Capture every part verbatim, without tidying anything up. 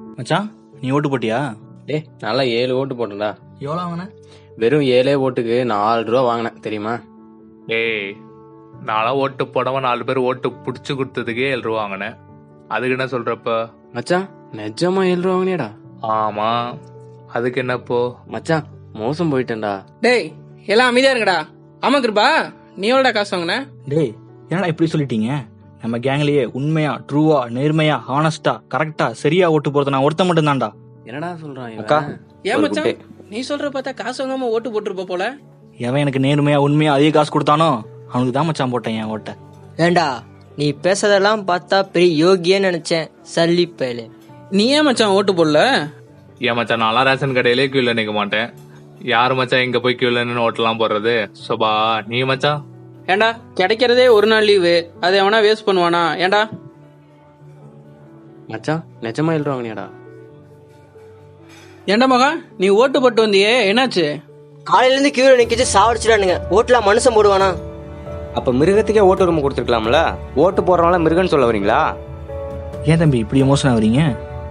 மச்சான், நீ ஓட்டு போட்டியா? டே நல்லா ஏழு ஓட்டு போட்டேன்டா. எவ்வளோ வாங்கின? வெறும் ஏழே ஓட்டுக்கு நாலு ரூபா வாங்கினேன் தெரியுமா? டேய், நான்லாம் ஓட்டு போடவன் நாலு பேர் ஓட்டு பிடிச்சி கொடுத்ததுக்கே ஏழு ரூபா வாங்கினேன். அதுக்கு என்ன சொல்றப்ப? மச்சான் நிஜமா ஏழு ரூபா வாங்கினியாடா? ஆமா, அதுக்கு என்னப்போ? மச்சான் மோசம் போயிட்டேன்டா. டேய் எல்லாம் அமைதியா இருங்கடா. ஆமா கிருபா, நீ எவ்வளோடா காசு வாங்கின? டேய், என்னடா இப்படி சொல்லிட்டீங்க? நம்ம கேங்லயே உண்மையா, ட்ரூவா, நேர்மையா, ஹானஸ்டா, கரெக்டா, சரியா ஓட்டு போறது நான் ஒருத்த மட்டும் தான்டா. என்னடா சொல்றான் அக்கா? ஏன் மச்சான் நீ சொல்ற பார்த்தா காசு வாங்காம ஓட்டு போட்டுருப்ப போல. எவன் எனக்கு நேர்மையா உண்மையா அதிக காசு கொடுத்தானோ அவனுக்கு தான் மச்சான் போட்டேன் என் ஓட்ட. வேண்டா, நீ பேசுறதெல்லாம் பார்த்தா பெரிய யோகியன்னு நினைச்சேன். சல்லி பயலே. நீ ஏன் மச்சான் ஓட்டு போடல? ஏன் மச்சான், நான்லாம் ரேஷன் கடையிலே கியூல நிக்க மாட்டேன். யாரு மச்சான் இங்க போய் கியூல நின்று ஓட்டெல்லாம் போடுறது? சோபா நீ மச்சான். ஏண்டா கிடைக்கிறதே ஒரு நாள் லீவு, அதை எவனா வேஸ்ட் பண்ணுவானா? ஏண்டா மச்சான் நிஜமா ஏழு ரூபா வாங்கினியாடா? ஏண்டா மகா, நீ ஓட்டு போட்டு வந்தியே, என்னாச்சு? காலையில இருந்து கியூல நிக்கிச்சு சாவடிச்சிடானுங்க. ஓட்டுலாம் மனுஷன் போடுவானா? அப்ப மிருகத்துக்கே ஓட்டு உரிமை கொடுத்துருக்கலாம்ல. ஓட்டு போடுறவங்கள மிருகன்னு சொல்ல வரீங்களா? ஏன் தம்பி இப்படி எமோஷன் ஆகுறீங்க?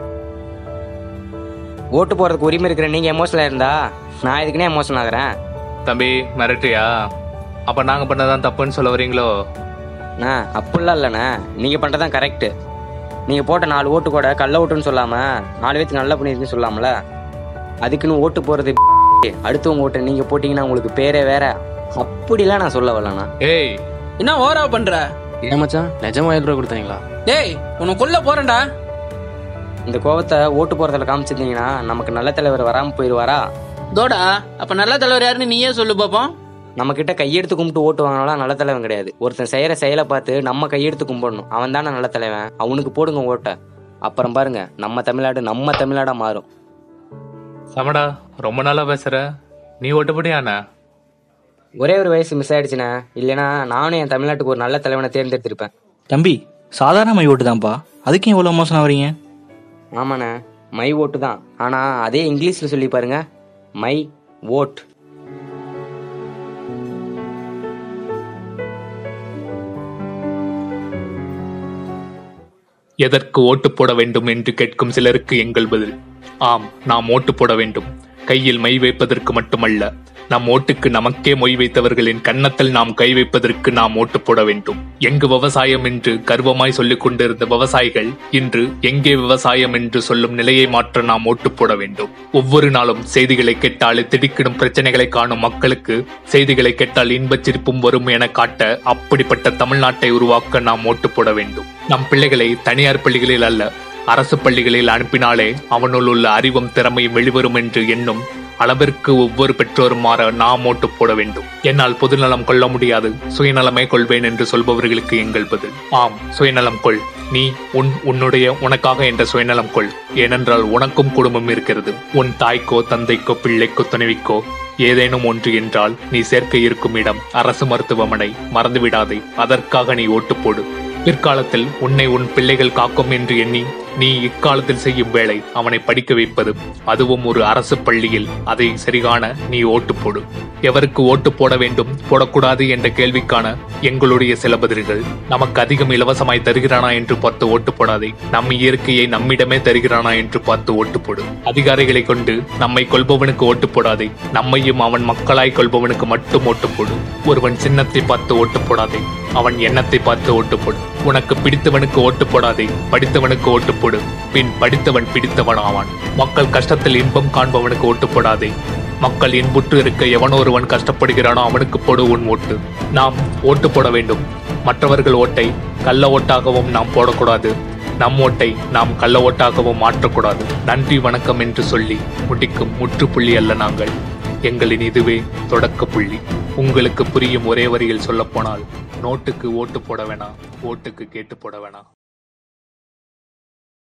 ஓட்டு போறதுக்கு உரிமை இருக்கிற நீங்க எமோஷனலா இருந்தா நான் இதுக்குன்னே எமோஷன் ஆகுறேன். தம்பி மிரட்டியா? அப்ப நாங்க பண்ணதான் தப்புன்னு சொல்ல வரீங்களோ? அண்ணா அப்படிலாம் இல்லண்ணா, நீங்க பண்றதான் கரெக்ட். நீங்க போட்ட நாலு ஓட்டு கூட கள்ள ஓட்டுன்னு சொல்லாம நாலு பேருக்கு நல்லா பண்ணிருக்குன்னு சொல்லாமல. அதுக்குன்னு ஓட்டு போறது அடுத்தவங்க ஓட்டு நீங்க போட்டீங்கன்னா உங்களுக்கு பேரே வேற. அப்படிலாம் நான் சொல்ல வரலண்ணா. ஏய் என்ன ஓவரா பண்ற? ஏன் மச்சான் நிஜமா ஏழு ரூபா கொடுத்தீங்களா? டேய் உன்னை கொல்ல போறேன்டா. இந்த கோவத்தை ஓட்டு போறதுல காமிச்சிருந்தீங்கன்னா நமக்கு நல்ல தலைவர் வராம போயிடுவாரா? தோடா, அப்ப நல்ல தலைவர் யாருன்னு நீயே சொல்லு பாப்போம். நம்ம கிட்ட கையெடுத்து கும்பிட்டு ஓட்டு வாங்கினாலும் நல்ல தலைவன் கிடையாது. ஒருத்தன் செய்யற செயலை பார்த்து நம்ம கையெடுத்து கும்பிடணும். அவன் தானே நல்ல தலைவன். அவனுக்கு போடுங்க ஓட்ட. அப்புறம் பாருங்க நம்ம தமிழ்நாடு நம்ம தமிழ்நாடா மாறும். சமடா, ரொம்ப நாளா பேசுற. நீ ஓட்டு போட்டியாண்ணா? ஒரே ஒரு வயசு மிஸ் ஆயிடுச்சுண்ணே. இல்லைன்னா நானும் என் தமிழ்நாட்டுக்கு ஒரு நல்ல தலைவனை தேர்ந்தெடுத்திருப்பேன். தம்பி, சாதாரண மை ஓட்டு தான்ப்பா, அதுக்கு எவ்வளவு எமோஷன் ஆகுறீங்க? ஆமாண்ணே, மை ஓட்டு தான். ஆனா அதே இங்கிலீஷ்ல சொல்லி பாருங்க, மை ஓட். எதற்கு ஓட்டு போட வேண்டும் என்று கேட்கும் சிலருக்கு எங்கள் பதில் ஆம், நாம் ஓட்டு போட வேண்டும். கையில் மை வைப்பதற்கு மட்டுமல்ல, நம் ஓட்டுக்கு நமக்கே மொய் வைத்தவர்களின் கன்னத்தில் நாம் கை வைப்பதற்கு நாம் ஓட்டு போட வேண்டும். எங்கு விவசாயம் என்று கர்வமாய் சொல்லிக் கொண்டிருந்த விவசாயிகள் இன்று எங்கே விவசாயம் என்று சொல்லும் நிலையை மாற்ற நாம் ஓட்டு போட வேண்டும். ஒவ்வொரு நாளும் செய்திகளை கேட்டால் திடுக்கிடும் பிரச்சனைகளை காணும் மக்களுக்கு செய்திகளை கேட்டால் இன்பச் சிரிப்பும் வரும் என காட்ட அப்படிப்பட்ட தமிழ்நாட்டை உருவாக்க நாம் ஓட்டு போட வேண்டும். நம் பிள்ளைகளை தனியார் பள்ளிகளில் அல்ல அரசு பள்ளிகளில் அனுப்பினாலே அவனுள் உள்ள அறிவும் திறமையும் வெளிவரும் என்று எண்ணும் அளவிற்கு ஒவ்வொரு பெற்றோரும் மாற நாம் ஓட்டு போட வேண்டும். என்னால் பொதுநலம் கொள்ள முடியாது, சுயநலமே கொள்வேன் என்று சொல்பவர்களுக்கு எங்கள் பதில் ஆம், சுயநலம் கொள். நீ உன் உன்னுடைய உனக்காக என்ற சுயநலம் கொள். ஏனென்றால் உனக்கும் குடும்பம் இருக்கிறது. உன் தாய்க்கோ தந்தைக்கோ பிள்ளைக்கோ துணைவிக்கோ ஏதேனும் ஒன்று என்றால் நீ சேர்க்க இருக்கும் இடம் அரசு மருத்துவமனை. மறந்துவிடாதே, அதற்காக நீ ஓட்டு போடு. பிற்காலத்தில் உன்னை உன் பிள்ளைகள் காக்கும் என்று எண்ணி நீ இக்காலத்தில் செய்யும் வேலை அவனை படிக்க வைப்பது, அதுவும் ஒரு அரசு பள்ளியில். அதை சரிகாண நீ ஓட்டு போடு. எவருக்கு ஓட்டு போட வேண்டும் போடக்கூடாது என்ற கேள்விக்கான எங்களுடைய சில பதில்கள்: நமக்கு அதிகம் இலவசமாய் தருகிறானா என்று பார்த்து ஓட்டு போடாதே. நம் இயற்கையை நம்மிடமே தருகிறானா என்று பார்த்து ஓட்டு போடு. அதிகாரிகளை கொண்டு நம்மை கொள்பவனுக்கு ஓட்டு போடாதே. நம்மையும் அவன் மக்களாய் கொள்பவனுக்கு மட்டும் ஓட்டு போடு. ஒருவன் சின்னத்தை பார்த்து ஓட்டு போடாதே, அவன் எண்ணத்தை பார்த்து ஓட்டு போடு. உனக்கு பிடித்தவனுக்கு ஓட்டு போடாதே, படித்தவனுக்கு ஓட்டு போடு. பின் படித்தவன் பிடித்தவன் ஆவான். மக்கள் கஷ்டத்தில் இன்பம் காண்பவனுக்கு ஓட்டு போடாதே. மக்கள் இன்புற்று இருக்க எவனொருவன் கஷ்டப்படுகிறானோ அவனுக்கு போடு உன் ஓட்டு. நாம் ஓட்டு போட வேண்டும். மற்றவர்கள் ஓட்டை கள்ள ஓட்டாகவும் நாம் போடக்கூடாது. நம் ஓட்டை நாம் கள்ள ஓட்டாகவும் மாற்றக்கூடாது. நன்றி வணக்கம் என்று சொல்லி முடிக்கும் முற்றுப்புள்ளி அல்ல நாங்கள். எங்களின் இதுவே தொடக்க புள்ளி. உங்களுக்கு புரியும் ஒரே வரியில் சொல்ல போனால், நோட்டுக்கு ஓட்டு போட வேணாம், ஓட்டுக்கு கேட்டு போட வேணாம்.